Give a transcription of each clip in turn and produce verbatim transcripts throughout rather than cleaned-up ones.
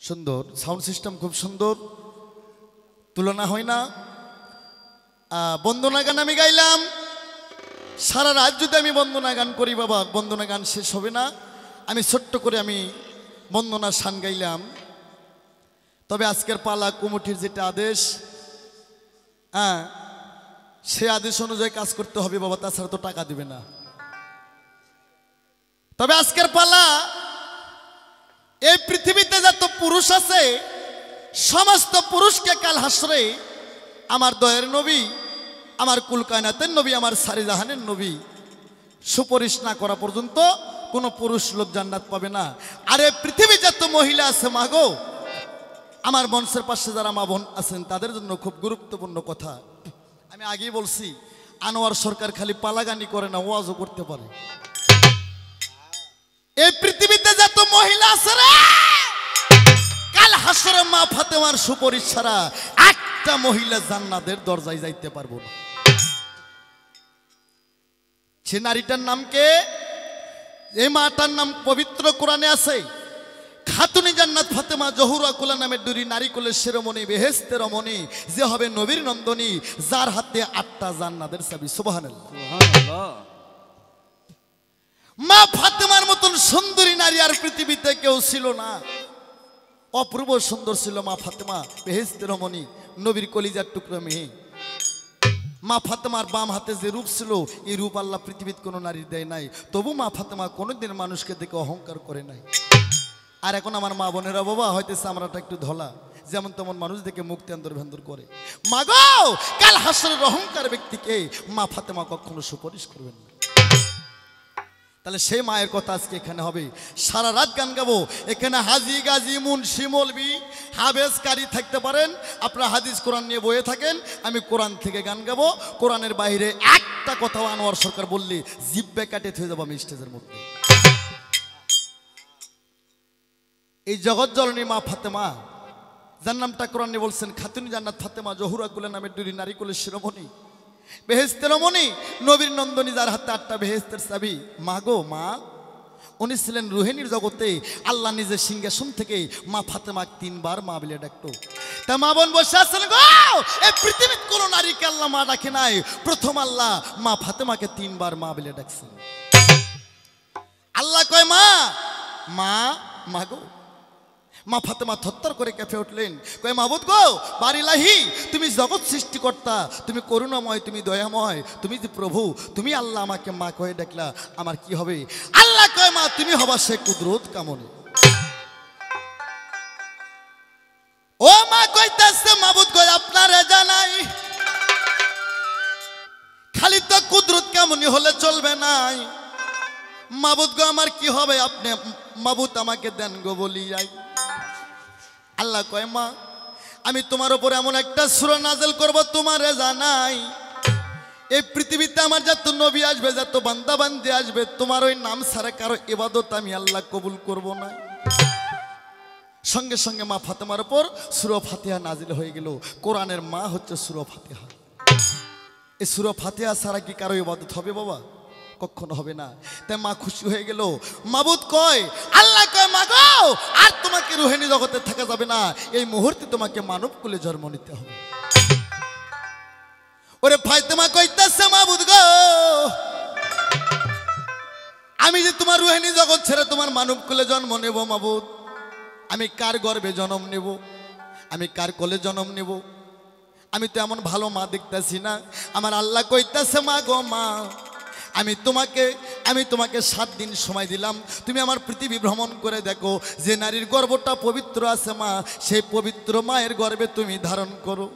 সুন্দর sound system, খুব সুন্দর, তুলনা হয় না। বন্দনা গান আমি গাইলাম, সারা রাত যদি আমি বন্দনা গান করি বাবা, বন্দনা গান শেষ হবে না। আমি ছোট্ট করে আমি বন্দনা শান গাইলাম। তবে আজকের পালা কমিটির যেটা আদেশ, হ্যাঁ সে আদেশ অনুযায়ী কাজ করতে হবে বাবা, তাছাড়া তো টাকা দিবে না। তবে আজকের পালা, এই পৃথিবীতে যত পুরুষ আছে সমস্ত পুরুষকে কাল হাসরে আমার দয়ের নবী, আমার কুল কায়নাতের নবী, আমার সারি জাহানের নবী সুপারিশ না করা পর্যন্ত কোনো পুরুষ লোক জান্নাত পাবে না। আর এই পৃথিবী যত মহিলা আছে মাগো, আমার মঞ্চের পাশে যারা মা বোন আছেন তাদের জন্য খুব গুরুত্বপূর্ণ কথা। আমি আগেই বলছি, আনোয়ার সরকার খালি পালাগানি করে না, ওয়াজও করতে পারে। এই পৃথিবীতে যত মহিলা আছে রে, কাল হাসরে মা ফাতেমার সুপারিশ ছাড়া একটা মহিলা জান্নাতের দরজায় যাইতে পারবো না। সে নারীটার নাম কে? এই মাটার নাম পবিত্র কোরআনে আছে, খাতুনি জান্নাত ফাতেমা জহুরা কুলা নামের দুরি নারী কুলের শিরোমণি, বেহেশতের রমণী, যে হবে নবীর নন্দনী, যার হাতে আটটা জান্নাতের চাবি। সুবহানাল্লাহ। মা ফাতেমার মতন সুন্দরী নারী আর পৃথিবীতে কেউ ছিল না। অপূর্ব সুন্দর ছিল মা ফাতেমা, বেহেশতের রমণী, নবীর কলিজার টুকরো মেয়ে। মা ফাতেমার বাম হাতে যে রূপ ছিল, এই রূপ আল্লাহ পৃথিবীর কোনো নারীর দেয় নাই। তবু মা ফাতেমা কোনোদিন মানুষকে দেখে অহংকার করে নাই। আর এখন আমার মা বোনেরা বাবা হয়তেছে আমরাটা একটু ধলা, যেমন তেমন মানুষ দেখে মুক্তি আন্দর ভেন্দর করে। মা গো, কাল হাসরের অহংকার ব্যক্তিকে মা ফাতেমা কখনো সুপারিশ করবেন না। তাহলে সেই মায়ের কথা আজকে এখানে হবে। সারা রাত গান গাবো। এখানে হাজি গাজী মুন্সি মৌলবি হাফেজ কারি থাকতে পারেন, আপনারা হাদিস কোরআন নিয়ে বয়ে থাকেন, আমি কোরআন থেকে গান গাবো। কোরআনের বাইরে একটা কথাও আনোয়ার সরকার বললে জিব্বে কাটে থয়ে যাবো আমি স্টেজের মধ্যে। এই জগৎ জননী মা ফাতেমা, যার নামটা কোরআনে বলছেন খাতুনি জান্নাত ফাতেমা জহুরা কুলা নামের দুরি নারী কুলের শিরোমণি, বেহেশতের রমণী, নবীর নন্দনী, যার হাতে আটটা বেহেশতের চাবি। মা গো মা, উনি ছিলেন রুহানির জগতে। আল্লাহ নিজের সিংহাসন থেকে মা ফাতেমা তিনবার মা বলে ডাকতো। তা মা বোন বসে আছেন গো, এই পৃথিবীর কোন নারীকে আল্লাহ মা ডাকে নাই, প্রথম আল্লাহ মা ফাতেমাকে তিনবার মা বলে ডাকছেন। আল্লাহ কয় মা, মা, মা গো। মা ফাতেমা থরথর করে কেঁপে উঠলেন, কয় মাবুদ গো, বারিলাহি, তুমি জগৎ সৃষ্টিকর্তা, তুমি করুণাময়, তুমি দয়াময়, তুমি যে প্রভু, তুমি আল্লাহ আমাকে মা কয়ে ডাকলা, আমার কি হবে? আল্লাহ কয় মা, তুমি হবা সে কুদরত কামনে। ও মা কইতাছে মাবুদ গো, আপনারে জানাই, খালি তো কুদরত কামনি হলে চলবে নাই। মাবুদ গো, আমার কি হবে? আপনি মাবুদ আমাকে দেন গো বলিয়াই। আল্লাহ কয় মা, আমি তোমার উপর এমন একটা সূরা নাযিল করব তোমারে জানাই, এই পৃথিবীতে আমার যত নবী আসবে, যত বান্দা বান্দি আসবে, তোমার ওই নাম ছাড়া কারো ইবাদত আমি আল্লাহ কবুল করব না। সঙ্গে সঙ্গে মা ফাতেমার উপর সূরা ফাতিহা নাযিল হয়ে গেল। কোরআনের মা হচ্ছে সূরা ফাতিহা। এই সূরা ফাতিহা ছাড়া কি কারো ইবাদত হবে বাবা? কখনো হবে না। তাই মা খুশি হয়ে গেল। মাবুদ কয়, আল্লাহ কয় মা গো, আর তোমাকে রুহানি জগতে থাকা যাবে না, এই মুহূর্তে তোমাকে মানব কুলে জন্ম নিতে হবে। ওরে ফাতেমা কইতাছে মাবুদ গো, আমি যে তোমার রুহানি জগৎ ছেড়ে তোমার মানব কুলে জন্ম নেব মাবুদ, আমি কার গর্ভে জন্ম নেব? আমি কার কোলে জন্ম নেব? আমি তো এমন ভালো মা দেখতেছি না। আমার আল্লাহ কইতাছে মা গো মা, আমি তোমাকে আমি তোমাকে সাত দিন সময় দিলাম, তুমি আমার পৃথিবী ভ্রমণ করে দেখো, যে নারীর গর্ভটা পবিত্র আছে মা, সেই পবিত্র মায়ের গর্ভে তুমি ধারণ করো।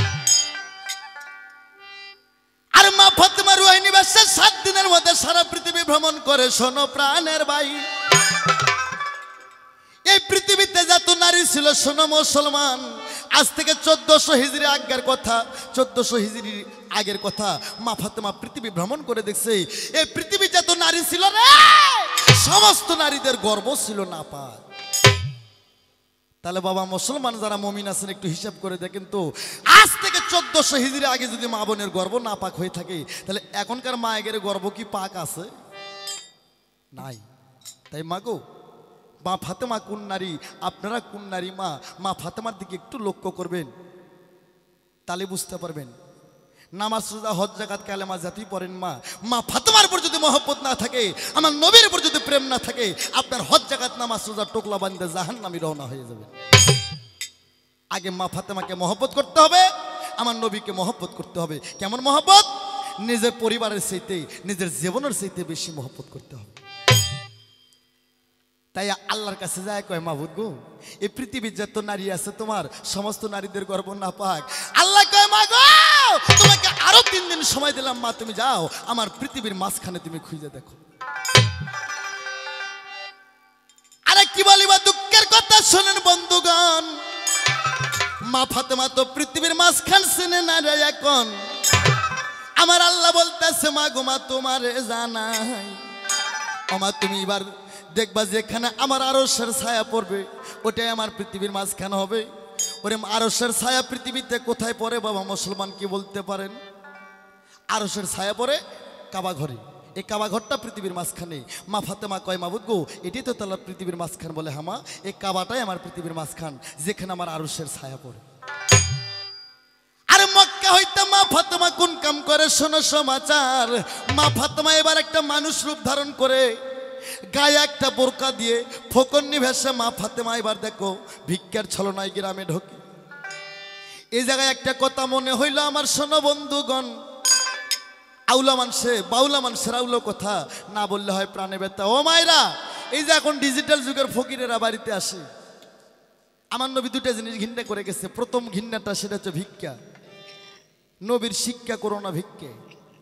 আর মা ফাতেমা রুহানি বাদশা সাত দিনের মধ্যে সারা পৃথিবী ভ্রমণ করে। শোনো প্রাণের ভাই, এই পৃথিবীতে যত নারী ছিল, শোনো মুসলমান, আজ থেকে চোদ্দশো হিজরি আগের কথা, চোদ্দশো হিজরি আগের কথা, মা ফাতেমা পৃথিবী ভ্রমণ করে দেখছে, এই পৃথিবী যত নারী ছিল রে, সমস্ত নারীদের গর্ব ছিল না পাক। তাহলে বাবা মুসলমান যারা মুমিন আছেন একটু হিসাব করে দেখেন তো, আজ থেকে চোদ্দশো হিজরি আগে যদি মা বোনের গর্ব না পাক হয়ে থাকে, তাহলে এখনকার মায়ের গর্ব কি পাক আছে? নাই। তাই মা গো, মা ফাতেমা কোন নারী, আপনারা কোন নারী মা, মা ফাতেমার দিকে একটু লক্ষ্য করবেন, তাহলে বুঝতে পারবেন। নামাজ রোজা হজ যাকাত কালেমা জাতি পড়েন মা, মা ফাতেমার উপর যদি মহব্বত না থাকে, আমার নবীর উপর যদি প্রেম না থাকে, আপনার হজ যাকাত নামাজ রোজা টোকলা বান্ধে জাহান্নামী রওনা হয়ে যাবে। আগে মা ফাতেমাকে মহব্বত করতে হবে, আমার নবীকে মহব্বত করতে হবে। কেমন মহব্বত? নিজের পরিবারের চাইতে, নিজের জীবনের চাইতে বেশি মহব্বত করতে হবে। তাই আল্লাহর কাছে যায় কয়, মাবুদ গো, এই পৃথিবীর যত নারী আছে তোমার সমস্ত নারীদের গর্ব না পাক। আল্লাহ কয়, মা গো, তোমাকে আরো তিন দিন সময় দিলাম মা, তুমি যাও আমার পৃথিবীর মাঝখানে তুমি খুঁজে দেখো। আরে কি বলিবা দুঃখের কথা শোনেন বন্ধুগণ, মা ফাতেমা তো পৃথিবীর মাঝখান চেনে না রে এখন। আমার আল্লাহ বলতেছে, মা গো মা তোমারে জানাই, ও মা তুমি এবার দেখবা যেখানে আমার আরশের ছায়া পড়বে ওটাই আমার পৃথিবীর মাঝখানে হবে। ওরে আরশের ছায়া পৃথিবীতে কোথায় পড়ে বাবা মুসলমান কি বলতে পারেন? আরশের ছায়া পড়ে কাবা ঘরে, এই কাবা ঘরটা পৃথিবীর মাঝখানে। মা ফাতেমা কয়, মাবুদ গো, এটি তো তাহলে পৃথিবীর মাঝখান। বলে, হামা এই কাবাটাই আমার পৃথিবীর মাঝখান, যেখানে আমার আরশের ছায়া পড়ে। আরে মক্কা হইতে মা ফাতেমা কোন কাম করে শোনো সমাচার। মা ফাতেমা এবার একটা মানুষ রূপ ধারণ করে, গায়ে একটা বোরকা দিয়ে ফকন্নি ভেসে মা ফাতেমা এবার দেখো ভিক্ষার ছলনায় গ্রামে ঢোকে। এই জায়গায় একটা কথা মনে হইল আমার, শোনো বন্ধুগণ, আউলা মানুষে বাউলা মানুষের আউলো কথা না বললে হয় প্রাণে ব্যথা। ও মায়েরা, এই যে এখন ডিজিটাল যুগের ফকিরেরা বাড়িতে আসে, আমার নবী দুটা জিনিস ঘৃণা করে গেছে। প্রথম ঘৃণাটা সেটা হচ্ছে ভিক্ষা। নবীর শিক্ষা করো না ভিক্ষে।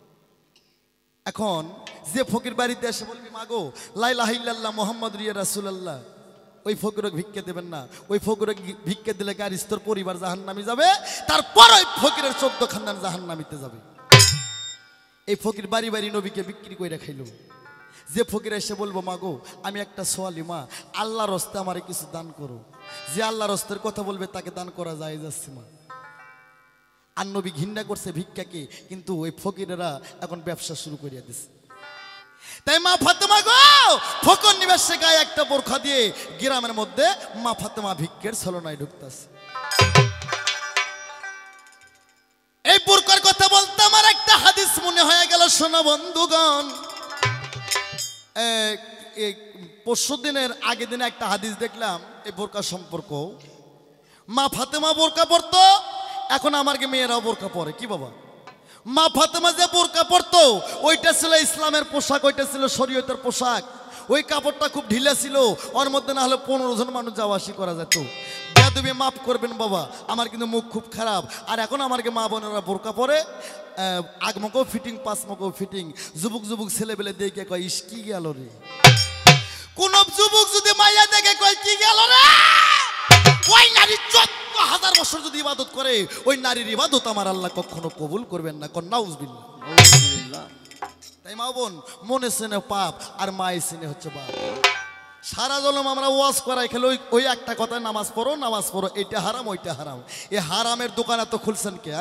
এখন যে ফকির বাড়িতে এসে বলবি, মাগো লা ইলাহা ইল্লাল্লাহ মুহাম্মাদুর রাসূলুল্লাহ, ওই ফকিরকে ভিক্ষা দেবেন না। ওই ফকিরকে ভিক্ষা দিলে গার স্তর পরিবার জাহান্নামে যাবে, তারপর ওই ফকিরের চোদ্দ খানদান জাহান্নামীতে যাবে। এই ফকির বাড়ি বাড়ি নবীকে বিক্রি করে খাইল। যে ফকির এসে বলবো, মাগো আমি একটা সোয়ালি মা, আল্লাহর হস্তে আমারে কিছু দান করো, যে আল্লাহর হস্তের কথা বলবে তাকে দান করা যায় যাচ্ছে মা। আর নবী ঘৃণা করছে ভিক্ষাকে, কিন্তু ওই ফকিরেরা এখন ব্যবসা শুরু করিয়া দিছে। তাই মা ফাতেমা গো ফকর নিবাসে গায়ে একটা বোরখা দিয়ে গ্রামের মধ্যে মা ফাতেমা ভিক্ষের ছলনায় ঢুকতেছে। এই বোরকার কথা বলতে আমার একটা হাদিস মনে হয়ে গেল, শোনো বন্ধুগণ। পরশু দিনের আগে দিনে একটা হাদিস দেখলাম এই বোরকা সম্পর্ক। মা ফাতেমা বোরকা পরতো, এখন আমার মেয়েরাও বোরকা পরে। কি বাবা, মা ফাতেমা যে বোরকা পরতো ওইটা ছিল ইসলামের পোশাক, ওইটা ছিল শরীয়তের পোশাক। ওই কাপড়টা খুব ঢিলা ছিল, ওর মধ্যে না হলে পনেরো জন মানুষ যাওয়া আসি করা যেত। তুমি মাফ করবেন বাবা, আমার কিন্তু মুখ খুব খারাপ। আর এখন আমাকে মা বোনেরা বোরকা পরে, আগমকেও ফিটিং পাঁচমকেও ফিটিং। যুবক যুবক ছেলেবেলে দেখে কয়, ইস কি গেল রে। কোন যুবক যদি মাইয়া দেখে কয় কি গেল রে, ওই নারী চোদ্দ হাজার বছর যদি ইবাদত করে, ওই নারীর ইবাদত আমার আল্লাহ কখনো কবুল করবেন না। কোন নাউজুবিল্লাহ। তাই মা বোন, মনে চেনে পাপ আর মায়ে চেনে হচ্ছে বাপ। সারা জলম আমরা ওয়াজ করাই খেলে ওই ওই একটা কথায়, নামাজ পড়ো নামাজ পড়ো, এটা হারাম ওইটা হারাম। এই হারামের দোকান এত খুলছেন কে?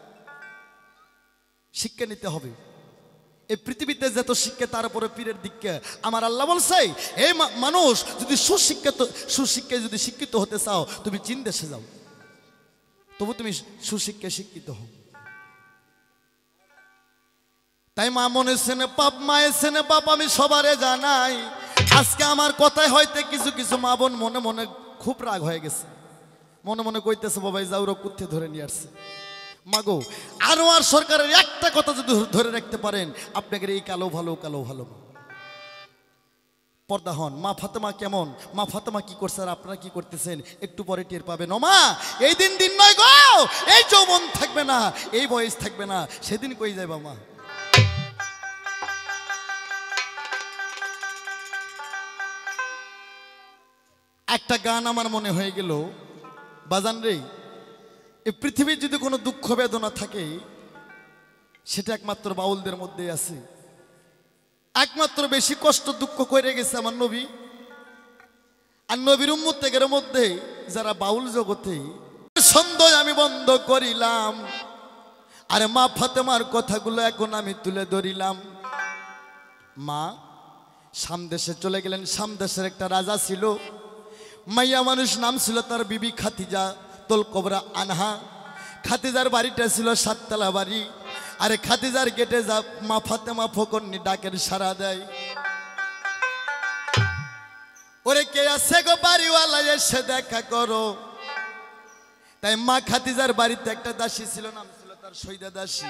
শিক্ষা নিতে হবে। এই পৃথিবীতে যত শিক্ষা তার উপরে পীরের দিককে আমার আল্লাহ বলছে, এই মানুষ যদি সুশিক্ষিত সুশিক্ষায় যদি শিক্ষিত হতে চাও, তুমি চীন দেশে যাও, তবু তুমি সুশিক্ষায় শিক্ষিত হও। তাই মা মনে সেনে পাপ, মায়ের সেনে পাপ আমি সবারে জানাই। আজকে আমার কথায় হয়তো কিছু কিছু মা বোন মনে মনে খুব রাগ হয়ে গেছে, মনে মনে কইতেছে, বাবাই যাওর কুত্তে ধরে নিয়ে আসছে। মাগো আনোয়ার সরকারের একটা কথা যদি ধরে রাখতে পারেন, আপনাকে এই কালো ভালো কালো ভালো পর্দা হন। মা ফাতেমা কেমন, মা ফাতেমা কি করছে আর আপনারা কি করতেছেন, একটু পরে টের পাবেন। ও মা, এই দিন দিন নয় গো, এই যৌবন থাকবে না, এই বয়স থাকবে না, সেদিন কই যাইবা মা। একটা গান আমার মনে হয়ে গেল, বাজান রে, এই পৃথিবীর যদি কোনো দুঃখ বেদনা থাকে সেটা একমাত্র বাউলদের মধ্যে আছে। একমাত্র বেশি কষ্ট দুঃখ করে গেছে আমার নবী। আর নবীর উম্মতের মধ্যে যারা বাউল জগতে, সন্দেহ আমি বন্ধ করিলাম, আর মা ফাতেমার কথাগুলো এখন আমি তুলে ধরিলাম। মা শাম দেশে চলে গেলেন। শাম দেশের একটা রাজা ছিল, মাইয়া মানুষ, নাম ছিল তার বিবি খাদিজা তুল কুবরা আনহা। খাদিজার বাড়িটা ছিল সাততলা বাড়ি। আরে খাদিজার গেটে যা মা ফাতেমা ফকরনি ডাকের সাড়া দেয়, ওরে কে আছে গো বাড়িওয়ালা, এসে দেখা করো। তাই মা খাদিজার বাড়িতে একটা দাসী ছিল, নাম ছিল তার সৈদা দাসী।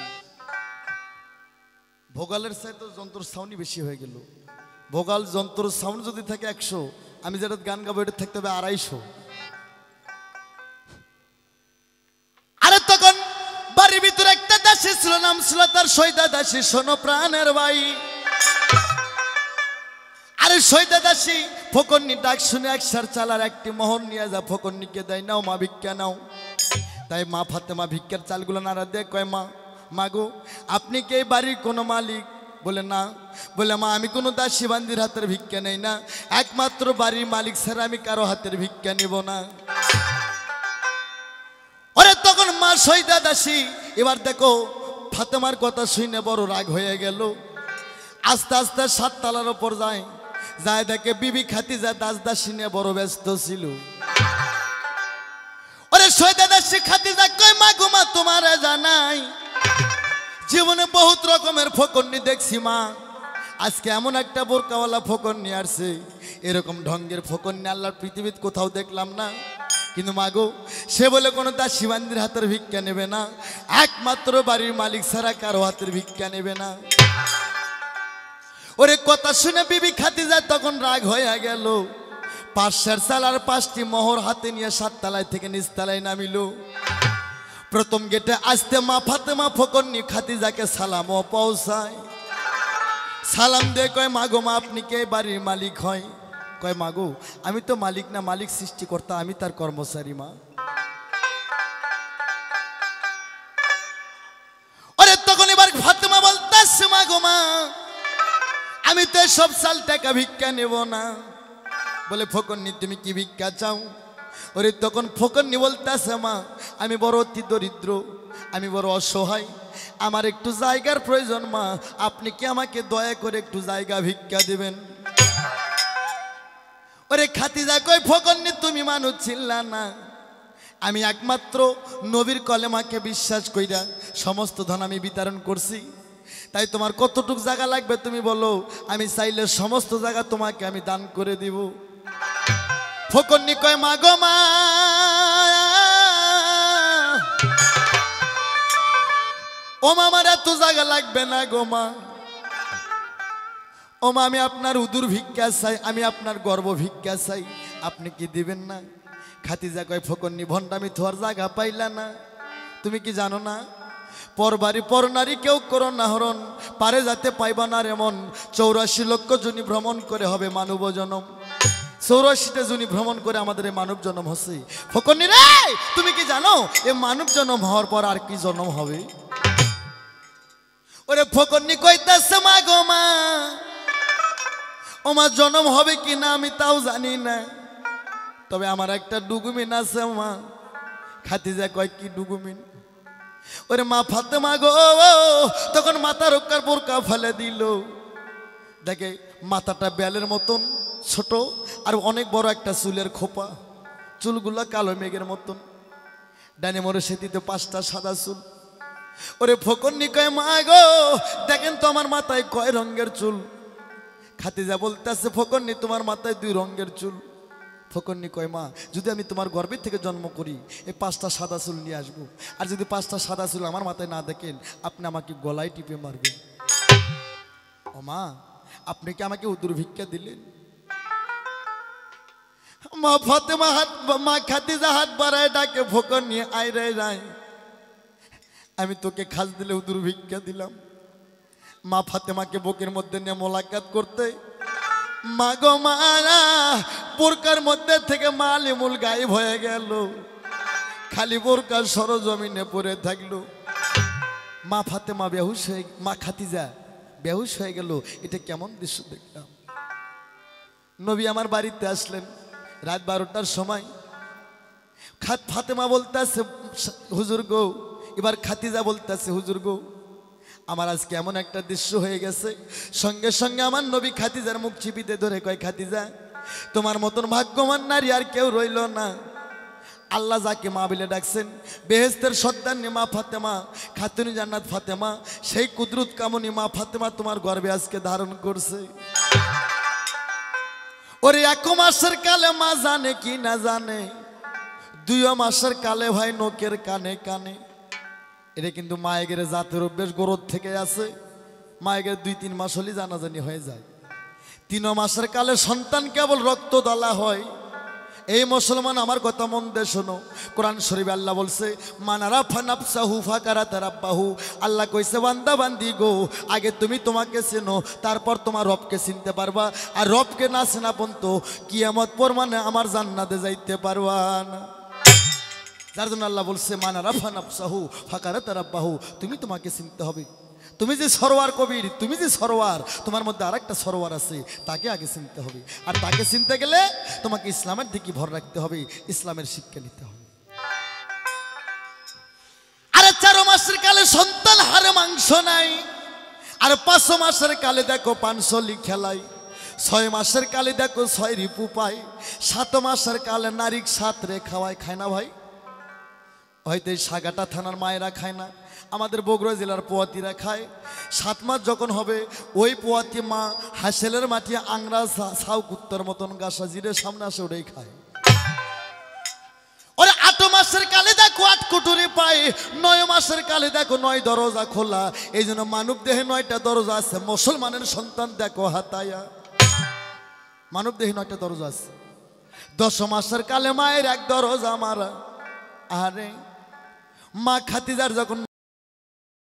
ভোগালের চাইতে যন্ত্র সাউন্ড বেশি হয়ে গেল। ভোগাল যন্ত্র সাউন্ড যদি থাকে একশো, আমি যেটা গান গাবো এটা থাকতে হবে আড়াইশো। আরে তখন বাড়ির ভিতরে একটা দাসী ছিল, নাম ছিল তার সৈদা দাসী। শোনো প্রাণের ভাই, আরে সৈদা দাসী ফকরনি ডাক শুনে একসার চালার একটি মোহর নিয়ে যা ফকরনিকে দেয়, নাও মা ভিক্ষা নাও। তাই মা ফাতেমা ভিক্ষার চালগুলো নাড়া দিয়ে কয়, মা মাগো আপনি কি এই বাড়ির কোনো মালিক? বলে না। বলে মা আমি কোনো দাসী বান্দির হাতের ভিক্ষা নেই না, একমাত্র বাড়ির মালিক ছাড়া আমি কারো হাতের ভিক্ষা নিব না। ওরে তখন মা সৈদা দাসী এবার দেখো ফাতেমার কথা শুনে বড় রাগ হয়ে গেল। আস্তে আস্তে সাত তালার ওপর যায়, যায় দেখে বিবি খাদিজা দাস দাসী নিয়ে বড় ব্যস্ত ছিল। ওরে সৈদা দাসী খাদিজা কয়, মা গো মা তোমার জানাই জীবনে বহুত রকমের ফকরনি দেখছি মা, আজকে এমন একটা বোরকাওয়ালা ফকরনি আসছে, এরকম ঢঙ্গের ফকরনি আল্লাহর পৃথিবীতে কোথাও দেখলাম না। কিন্তু মাগো সে বলে কোনো দাসী বান্দির হাতের ভিক্ষা নেবে না, একমাত্র বাড়ির মালিক ছাড়া কারো হাতের ভিক্ষা নেবে না। ওরে কথা শুনে বিবি খাদিজা তখন রাগ হয়ে গেল। পাঁচশার চাল আর পাঁচটি মোহর হাতে নিয়ে সাততলায় থেকে নিচতলায় নামিল। প্রথম গেটে আসতে মা ফাতেমা ফকরনি খাদিজাকে সালামও পৌঁছায়। সালাম দিয়ে কয়, মাগো মা আপনি কে বাড়ির মালিক হয়? কয়, মাগো আমি তো মালিক না, মালিক সৃষ্টিকর্তা, আমি তার কর্মচারী মা। আরে তখন এবার ফাতেমা বলতেছে, মাগো মা আমি তো সব সাল টাকা ভিক্ষা নেব না। বলে ফকরনি তুমি কি ভিক্ষা চাও? ওরে তখন ফকরনি বলতেছে, মা আমি বড় অতি দরিদ্র, আমি বড় অসহায়, আমার একটু জায়গার প্রয়োজন মা, আপনি কি আমাকে দয়া করে একটু জায়গা ভিক্ষা দেবেন? ওরে খাদিজা কয়, ফকরনি তুমি মানুষ ছিলা না, আমি একমাত্র নবীর কলেমাকে বিশ্বাস কইরা সমস্ত ধন আমি বিতরণ করছি, তাই তোমার কতটুক জায়গা লাগবে তুমি বলো, আমি চাইলে সমস্ত জায়গা তোমাকে আমি দান করে দিব। ফকরনি কয়, মা গো মা ও মা আমার এত জায়গা লাগবে না গো মা, ও মা আমি আপনার উদুর ভিক্ষা চাই, আমি আপনার গর্ব ভিক্ষা চাই, আপনি কি দিবেন না? খাদিজা কয়, ফকরনি ভণ্ডামি থোয়ার জায়গা পাইলা না, তুমি কি জানো না পরবারি পর নারী কেউ করো না হরণ, পারে যাতে পাইবা না এমন, চৌরাশি লক্ষ জনি ভ্রমণ করে হবে মানব জনম। চৌরাশিটা জনি ভ্রমণ করে আমাদের এই মানব জন্ম হচ্ছে। ফকরনি রে তুমি কি জানো এ মানব জন্ম হওয়ার পর আর কি জন্ম হবে? ওরে ফকরনি কইতাছে, মা গো মা ও মা জন্ম হবে কি না আমি তাও জানি না, তবে আমার একটা ডুগুমিন আছে মা। খাদিজা কয়, কি ডুগুমিন? ওরে মা ফাতেমা গো তখন মাথা রক্ষার বোরকা ফেলে দিল, দেখে মাথাটা বেলের মতন ছোট আর অনেক বড় একটা চুলের খোপা, চুলগুলা কালো মেঘের মতন, ডানে মোড়ে সেটিতে পাঁচটা সাদা চুল। ওরে ফকরনি কয়, মা গো দেখেন তো আমার মাথায় কয় রঙের চুল? খাদিজা বলতেছে, ফকরনি তোমার মাথায় দুই রঙের চুল। ফকরনি কয়, মা যদি আমি তোমার গর্ভের থেকে জন্ম করি এই পাঁচটা সাদা চুল নিয়ে আসবো, আর যদি পাঁচটা সাদা চুল আমার মাথায় না দেখেন আপনি আমাকে গলায় টিপে মারবেন। ও মা আপনি কি আমাকে উদুর ভিক্ষা দিলেন? মা ফাতেমা হাত মা খাদিজা হাত বাড়ায় ডাকে, ফকরনি আয় রে যায়, আমি তোকে খাস দিলে উদুর ভিক্ষা দিলাম। মা ফাতেমাকে বুকের মধ্যে নিয়ে মোলাকাত করতে, মা গো মা বোরকার মধ্যে থেকে মালিমুল গায়েব হয়ে গেল, খালি বোরকার সরজমিনে পড়ে থাকলো। মা ফাতেমা বেহুশ হয়ে, মা খাদিজা বেহুশ হয়ে গেল। এটা কেমন দৃশ্য দেখলাম। নবী আমার বাড়িতে আসলেন রাত বারোটার সময়। খাত ফাতেমা বলতেছে, হুজুর গো, এবার খাদিজা বলতেছে, হুজুর গো আমার আজকে এমন একটা দৃশ্য হয়ে গেছে, সঙ্গে সঙ্গে আমার নবী খাদিজার মুখ চিপিতে ধরে কয়, খাদিজা তোমার মতন ভাগ্যবান নারী আর কেউ রইল না। আল্লাহ যাকে মা বলে ডাকছেন, বেহেস্তের সর্দারনি মা ফাতেমা, খাতুনি জান্নাত ফাতেমা, সেই কুদরত কামনি মা ফাতেমা তোমার গর্ভে আজকে ধারণ করছে। ওরে এক মাসের কালে মা জানে কি না জানে, দুই মাসের কালে ভাই নোকের কানে কানে। এটা কিন্তু মায়ের জাতের অভ্যেস গরুর থেকে আছে। মায়ের দুই তিন মাস হলে জানাজানি হয়ে যায়। তিন মাসের কালে সন্তান কেবল রক্ত দলা হয়। এই মুসলমান আমার কথা মন দিয়ে শোনো, কোরআন শরীফে আল্লাহ বলছে মানারা ফানাফসাহু ফাকারাত রাব্বাহু। আল্লাহ কইছে বান্দা বান্দি গো, আগে তুমি তোমাকে চেনো, তারপর তোমার রবকে চিনতে পারবা। আর রবকে না চেনা পর্যন্ত কিয়ামত পরমানে আমার জান্নাতে যাইতে পারবা না। যার জন্য আল্লাহ বলছে মানারা ফানাফসাহু ফাকারাত রাব্বাহু, তুমি তোমাকে চিনতে হবে। তুমি যে সরোয়ার কবির, তুমি যে সরোয়ার, তোমার মধ্যে আর একটা সরোয়ার আছে, তাকে আগে চিনতে হবে। আর তাকে চিনতে গেলে তোমাকে ইসলামের দিকে ভর রাখতে হবে, ইসলামের শিক্ষা নিতে হবে। আরে চার মাসের কালে সন্তান হারে মাংস নাই, আর পাঁচ মাসের কালে দেখো পানসলি খেলাই, ছয় মাসের কালে দেখো ছয় রিপু পায়, সাত মাসের কালে নারী সাত রে খাওয়ায়। খায় না ভাই? হয়তো এই সাগাটা থানার মায়েরা খায় না, আমাদের বগুড়া জেলার পোয়াতিরা খায়। সাত মাস যখন হবে ওই পোয়াতি মা হাসেলের মাটি আংরা ছাউ কুত্তর মতন গাছা জিরে সামনে আসে ওটাই খায়। ওরে আট মাসের কালে দেখো আট কুটুরি পায়, নয় মাসের কালে দেখো নয় দরজা খোলা। এই জন্য মানব দেহে নয়টা দরজা আছে। মুসলমানের সন্তান দেখো হাতায়া, মানব দেহে নয়টা দরজা আছে। দশ মাসের কালে মায়ের এক দরজা মারা। আরে মা খাদিজার যখন